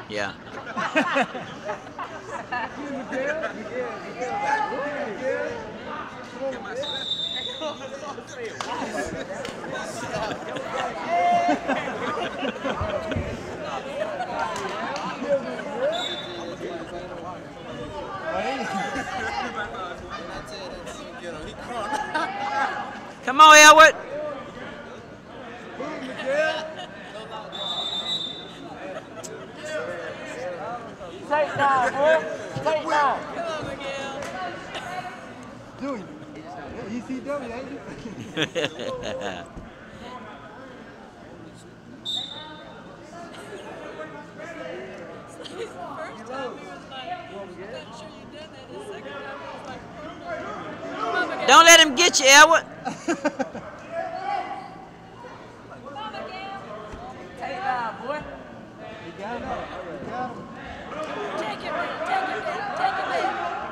Yeah. Come on, Elwood. Take now, boy. Take now. Dude, ECW, ain't you? Don't let him get you, Elwood. Take now, boy. You got him. You got him. Take him there. Take him there. Take him there.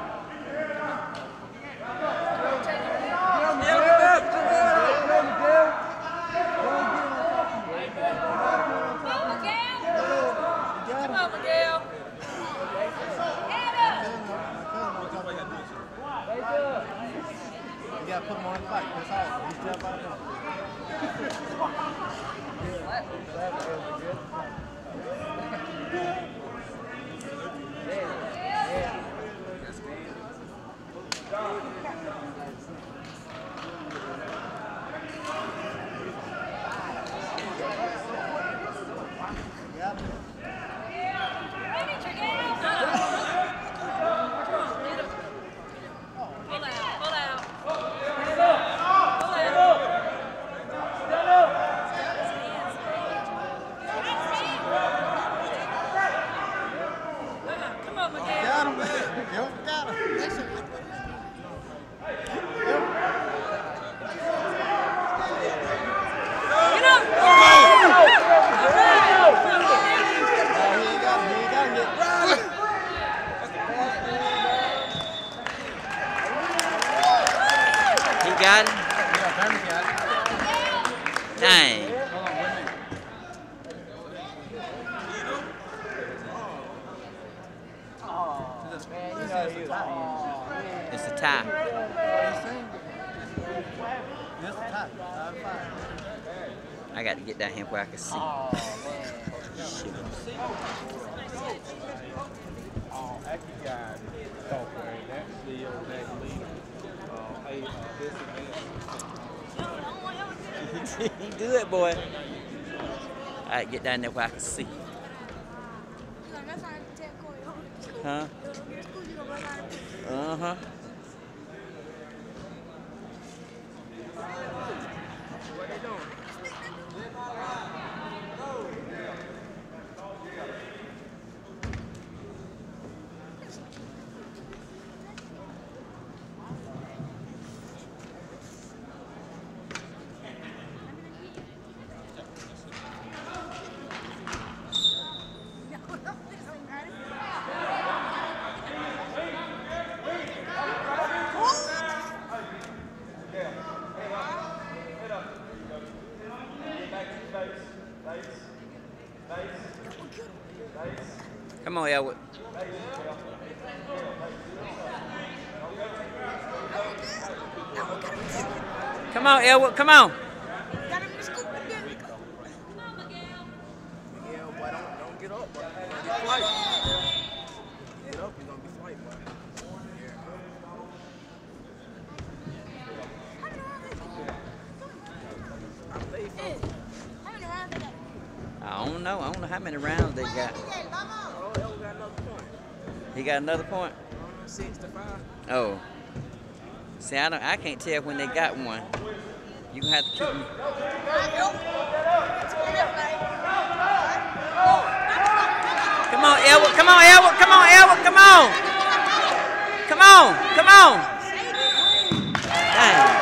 Come on, Miguel. You gotta put him on the fight. That's all. He's just about to Got him? Dang. It's a tie. I got to get down here where I can see. You do it, boy. All right, get down there where I can see. Huh? Uh-huh. Come on, Elwood. Come on, Elwood. Come on. Miguel, boy, don't get up, boy. Get flight. Get up, you're gonna be flight, boy. I don't know. I don't know how many rounds they got. He got another point? 6 to 5. Oh. See, I can't tell when they got one. You gonna have to keep me. Come on, Elwood. Come on, Elwood. Come on, Elwood. Come on. Come on. Come on. Dang.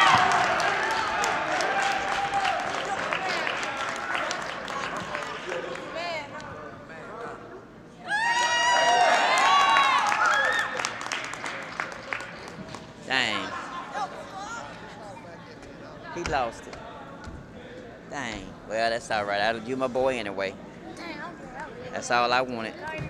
Dang. He lost it. Dang. Well, that's all right. I'll do my boy anyway. That's all I wanted.